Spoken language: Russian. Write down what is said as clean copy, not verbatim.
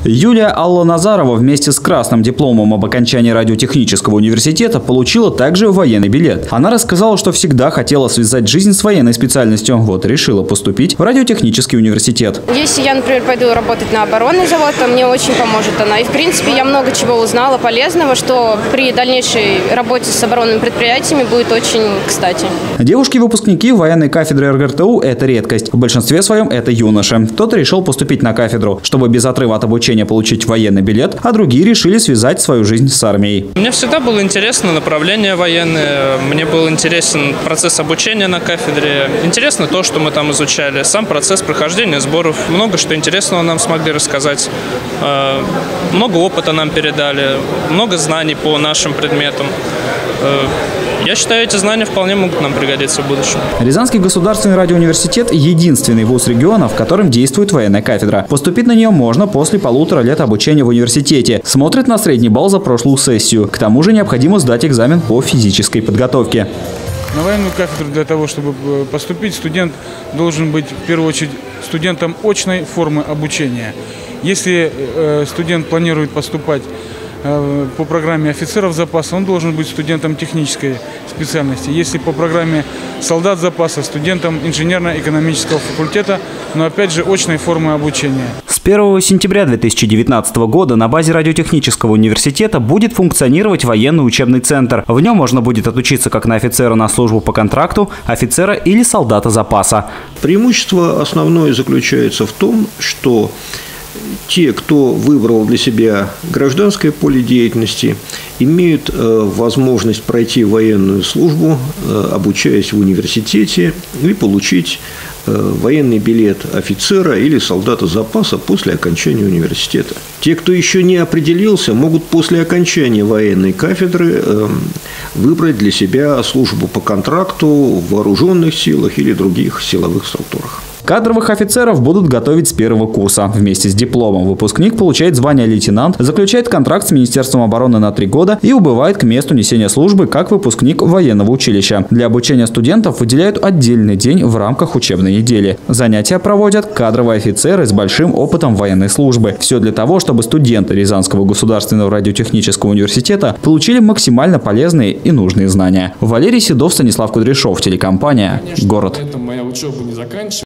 Юлия Алла Назарова вместе с красным дипломом об окончании радиотехнического университета получила также военный билет. Она рассказала, что всегда хотела связать жизнь с военной специальностью. Вот решила поступить в радиотехнический университет. Если я, например, пойду работать на оборонный завод, то мне очень поможет она. И, в принципе, я много чего узнала полезного, что при дальнейшей работе с оборонными предприятиями будет очень кстати. Девушки-выпускники военной кафедры РГРТУ – это редкость. В большинстве своем это юноши. Кто-то решил поступить на кафедру, чтобы без отрыва от обучения получить военный билет, а другие решили связать свою жизнь с армией. Мне всегда было интересно направление военное, мне был интересен процесс обучения на кафедре, интересно то, что мы там изучали, сам процесс прохождения сборов, много что интересного нам смогли рассказать, много опыта нам передали, много знаний по нашим предметам. Я считаю, эти знания вполне могут нам пригодиться в будущем. Рязанский государственный радиоуниверситет – единственный вуз региона, в котором действует военная кафедра. Поступить на нее можно после 1,5 лет обучения в университете. Смотрят на средний балл за прошлую сессию. К тому же необходимо сдать экзамен по физической подготовке. На военную кафедру для того, чтобы поступить, студент должен быть в первую очередь студентом очной формы обучения. Если студент планирует поступать по программе офицеров запаса, он должен быть студентом технической специальности. Если по программе солдат запаса, студентом инженерно-экономического факультета, но опять же очной формы обучения. С 1 сентября 2019 года на базе радиотехнического университета будет функционировать военный учебный центр. В нем можно будет отучиться как на офицера на службу по контракту, офицера или солдата запаса. Преимущество основное заключается в том, что те, кто выбрал для себя гражданское поле деятельности, имеют возможность пройти военную службу, обучаясь в университете, и получить военный билет офицера или солдата запаса после окончания университета. Те, кто еще не определился, могут после окончания военной кафедры выбрать для себя службу по контракту в вооруженных силах или других силовых структурах. Кадровых офицеров будут готовить с первого курса. Вместе с дипломом выпускник получает звание лейтенант, заключает контракт с Министерством обороны на 3 года и убывает к месту несения службы как выпускник военного училища. Для обучения студентов выделяют отдельный день в рамках учебной недели. Занятия проводят кадровые офицеры с большим опытом военной службы. Все для того, чтобы студенты Рязанского государственного радиотехнического университета получили максимально полезные и нужные знания. Валерий Седов, Станислав Кудряшов, телекомпания «Город».